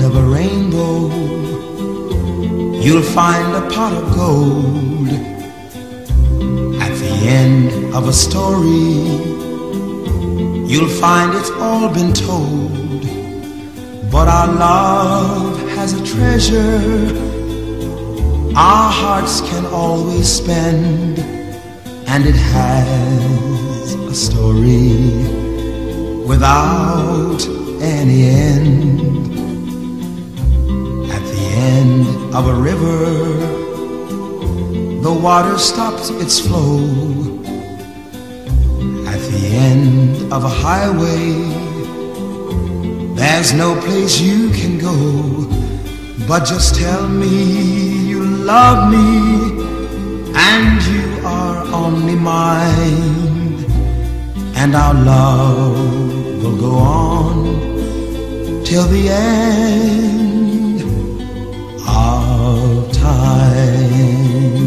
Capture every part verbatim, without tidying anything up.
of a rainbow, you'll find a pot of gold. At the end of a story, you'll find it's all been told. But our love has a treasure our hearts can always spend, and it has a story without any end. At the end of a river, the water stops its flow. At the end of a highway, there's no place you can go. But just tell me you love me, and you are only mine, and our love will go on till the end of time.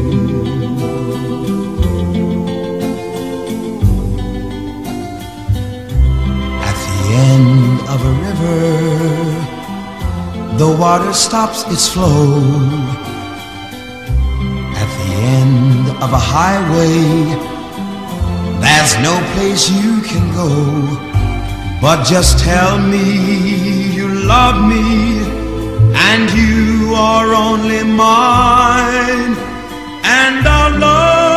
At the end of a river, the water stops its flow. At the end of a highway, there's no place you can go. But just tell me you love me, and you are only mine, and our love